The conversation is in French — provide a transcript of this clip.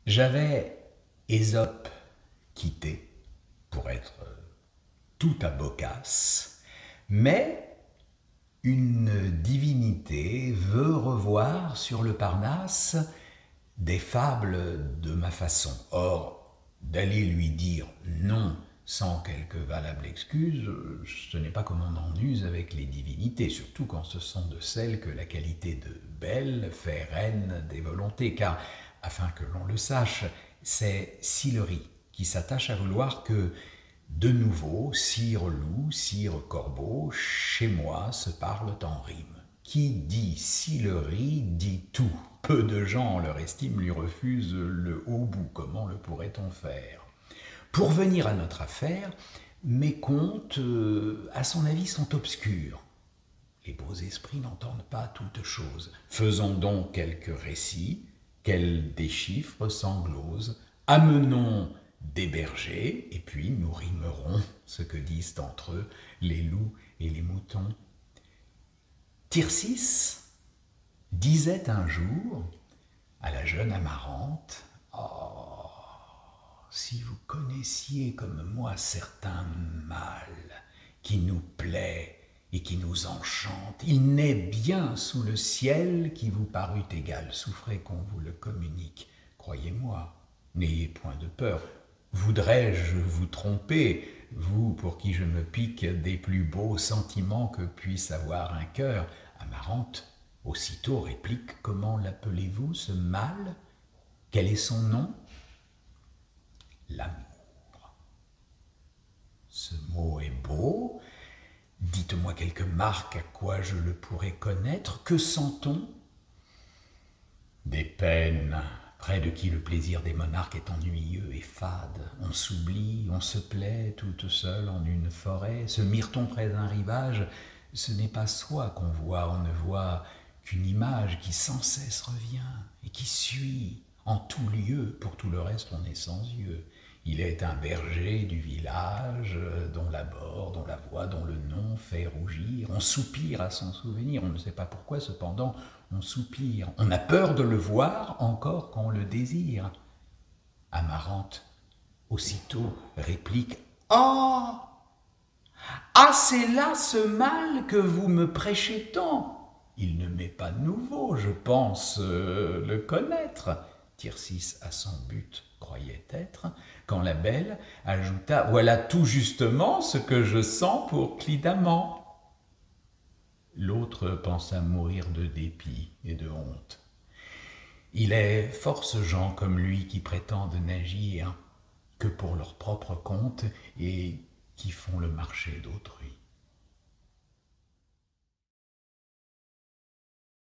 J'avais Ésope quitté pour être tout à Boccace, mais une divinité veut revoir sur le Parnasse des fables de ma façon. Or, d'aller lui dire non sans quelque valable excuse, ce n'est pas comme on en use avec les divinités, surtout quand ce sont de celles que la qualité de belle fait reine des volontés, car, afin que l'on le sache, c'est Sillery qui s'attache à vouloir que, de nouveau, sire loup, sire corbeau, chez moi se parlent en rime. Qui dit Sillery dit tout. Peu de gens, en leur estime, lui refusent le haut bout. Comment le pourrait-on faire? Pour venir à notre affaire, mes contes, à son avis, sont obscurs. Les beaux esprits n'entendent pas toutes choses. Faisons donc quelques récits, qu'elles déchiffrent sans glose. Amenons des bergers, et puis nous rimerons ce que disent entre eux les loups et les moutons. Tircis disait un jour à la jeune Amarante: « Oh, si vous connaissiez comme moi certains mâles qui nous plaît et qui nous enchante, il n'est bien sous le ciel qui vous parut égal. Souffrez qu'on vous le communique. Croyez-moi, n'ayez point de peur. Voudrais-je vous tromper, vous pour qui je me pique des plus beaux sentiments que puisse avoir un cœur? » Amarante aussitôt réplique: « Comment l'appelez-vous, ce mâle? Quel est son nom? » L'amour. Ce mot est beau. Dites-moi quelques marques à quoi je le pourrais connaître. Que sent-on? Des peines, près de qui le plaisir des monarques est ennuyeux et fade. On s'oublie, on se plaît toute seule en une forêt. Se mire-t-on près d'un rivage? Ce n'est pas soi qu'on voit, on ne voit qu'une image qui sans cesse revient et qui suit en tout lieu. Pour tout le reste, on est sans yeux. Il est un berger du village, dont l'abord, dont la voix, dont le nom fait rougir. On soupire à son souvenir, on ne sait pas pourquoi, cependant on soupire. On a peur de le voir encore qu'on le désire. Amarante aussitôt réplique: « Oh, ah, c'est là ce mal que vous me prêchez tant. Il ne m'est pas nouveau, je pense le connaître. » Tircis à son but croyait être, quand la belle ajouta: « Voilà tout justement ce que je sens pour Clidamant. » L'autre pensa mourir de dépit et de honte. Il est force gens comme lui qui prétendent n'agir que pour leur propre compte et qui font le marché d'autrui.